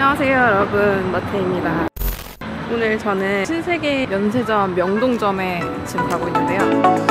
안녕하세요 여러분, 마태입니다. 오늘 저는 신세계 면세점 명동점에 지금 가고 있는데요.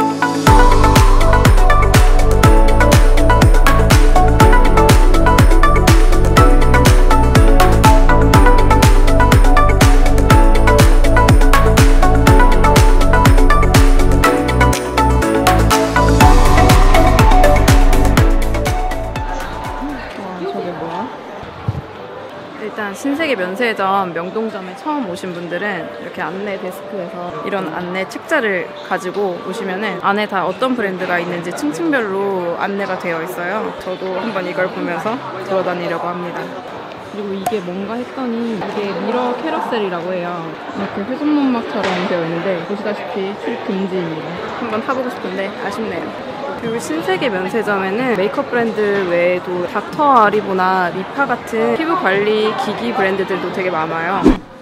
일단 신세계 면세점 명동점에 처음 오신 분들은 이렇게 안내 데스크에서 이런 안내 책자를 가지고 오시면은 안에 다 어떤 브랜드가 있는지 층층별로 안내가 되어 있어요. 저도 한번 이걸 보면서 돌아다니려고 합니다. 그리고 이게 뭔가 했더니 이게 미러 캐러셀이라고 해요. 이렇게 회전목막처럼 되어 있는데 보시다시피 출입 금지입니다. 한번 타보고 싶은데 아쉽네요. 그리고 신세계 면세점에는 메이크업 브랜드 외에도 닥터 아리보나 리파 같은 피부 관리 기기 브랜드들도 되게 많아요.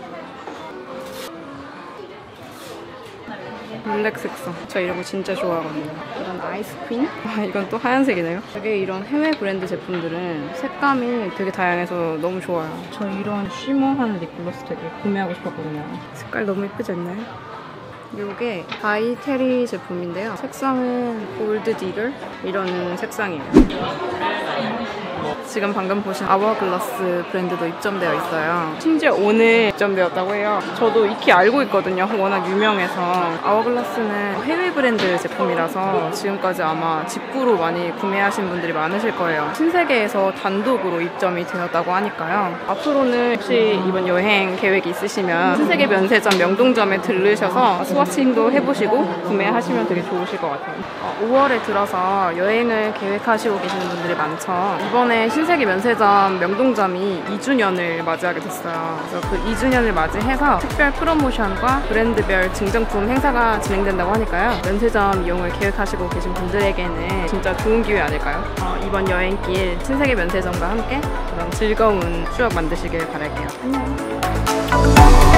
블랙 색상, 저 이런 거 진짜 좋아하거든요. 이런 아이스퀸? 이건 또 하얀색이네요. 되게 이런 해외 브랜드 제품들은 색감이 되게 다양해서 너무 좋아요. 저 이런 쉬머한 립글로스 되게 구매하고 싶었거든요. 색깔 너무 예쁘지 않나요? 이게 바이테리 제품인데요. 색상은 골드 디글 이런 색상이에요. 지금 방금 보신 아워글라스 브랜드도 입점되어 있어요. 심지어 오늘 입점되었다고 해요. 저도 익히 알고 있거든요. 워낙 유명해서. 아워글라스는 해외 브랜드 제품이라서 지금까지 아마 직구로 많이 구매하신 분들이 많으실 거예요. 신세계에서 단독으로 입점이 되었다고 하니까요. 앞으로는 혹시 이번 여행 계획이 있으시면 신세계 면세점 명동점에 들르셔서 스와칭도 해보시고 구매하시면 되게 좋으실 것 같아요. 5월에 들어서 여행을 계획하시고 계시는 분들이 많죠. 이번에 신세계 면세점 명동점이 2주년을 맞이하게 됐어요. 그래서 그 2주년을 맞이해서 특별 프로모션과 브랜드별 증정품 행사가 진행된다고 하니까요. 면세점 이용을 계획하시고 계신 분들에게는 진짜 좋은 기회 아닐까요? 이번 여행길 신세계 면세점과 함께 그런 즐거운 추억 만드시길 바랄게요. 안녕.